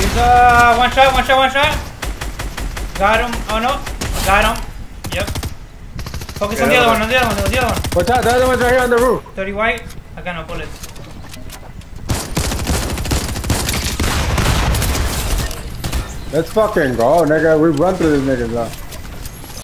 He's one shot. Got him. Oh no. Got him. Yep. Focus on the other one. Watch out, the other one's right here on the roof. 30 white. I got no bullets. Let's fucking go, nigga. We run through this niggas now.